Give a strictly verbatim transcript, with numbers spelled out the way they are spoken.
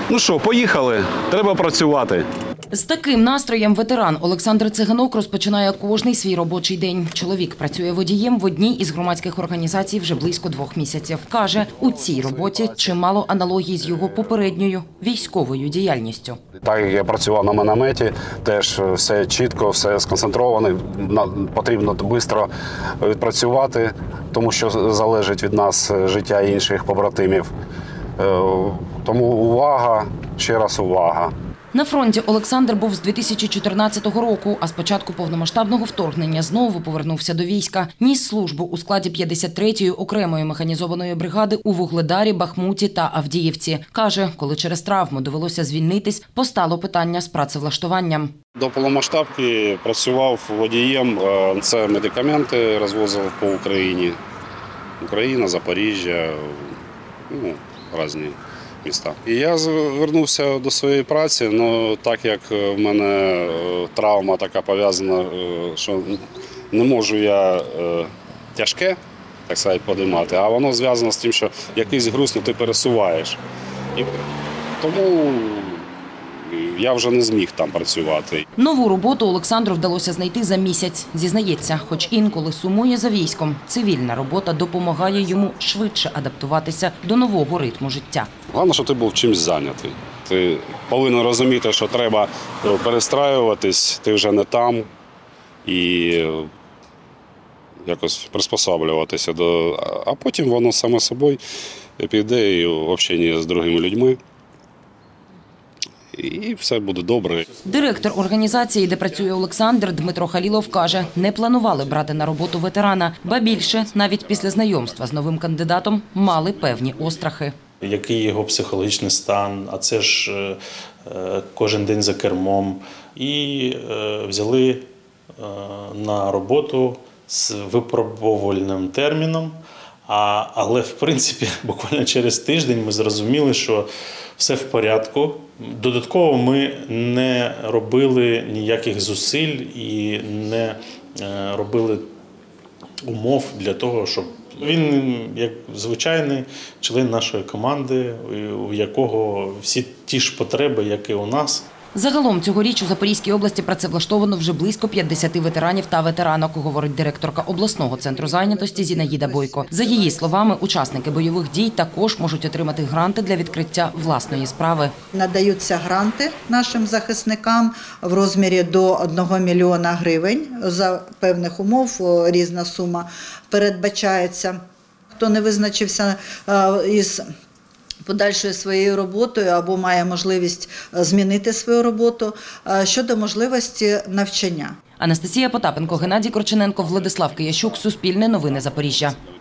Ну що, поїхали, треба працювати. З таким настроєм ветеран Олександр Циганок розпочинає кожний свій робочий день. Чоловік працює водієм в одній із громадських організацій вже близько двох місяців. Каже, у цій роботі чимало аналогій з його попередньою військовою діяльністю. Так як я працював на мінометі, теж все чітко, все сконцентровано, потрібно швидко відпрацювати, тому що залежить від нас життя інших побратимів. Тому увага, ще раз увага. На фронті Олександр був з дві тисячі чотирнадцятого року, а з початку повномасштабного вторгнення знову повернувся до війська. Ніс службу у складі п'ятдесят третьої окремої механізованої бригади у Вугледарі, Бахмуті та Авдіївці. Каже, коли через травму довелося звільнитись, постало питання з працевлаштуванням. До повномасштабки працював водієм, це медикаменти розвозив по Україні. Україна, Запоріжжя, ну, різні міста. І я звернувся до своєї праці, але так як в мене травма така пов'язана, що не можу я тяжке, так сказати, підіймати, а воно зв'язано з тим, що якийсь груз ти пересуваєш. І тому я вже не зміг там працювати. Нову роботу Олександру вдалося знайти за місяць. Зізнається, хоч інколи сумує за військом, цивільна робота допомагає йому швидше адаптуватися до нового ритму життя. Головне, щоб ти був чимось зайнятий. Ти повинен розуміти, що треба перестраюватись, ти вже не там, і якось приспособлюватися до. А потім воно саме собою піде і в общенні з другими людьми. І все буде добре. Директор організації, де працює Олександр, Дмитро Халілов, каже, не планували брати на роботу ветерана. Ба більше, навіть після знайомства з новим кандидатом, мали певні острахи. Який його психологічний стан, а це ж кожен день за кермом. І взяли на роботу з випробовувальним терміном. А, але, в принципі, буквально через тиждень ми зрозуміли, що все в порядку. Додатково ми не робили ніяких зусиль і не робили умов для того, щоб він, як звичайний член нашої команди, у якого всі ті ж потреби, як і у нас. Загалом цьогоріч у Запорізькій області працевлаштовано вже близько п'ятдесят ветеранів та ветеранок, говорить директорка обласного центру зайнятості Зінаїда Бойко. За її словами, учасники бойових дій також можуть отримати гранти для відкриття власної справи. Надаються гранти нашим захисникам в розмірі до одного мільйона гривень. За певних умов різна сума передбачається. Хто не визначився із подальшою своєю роботою або має можливість змінити свою роботу щодо можливості навчання. Анастасія Потапенко, Геннадій Корчененко, Владислав Киящук, Суспільне новини Запоріжжя.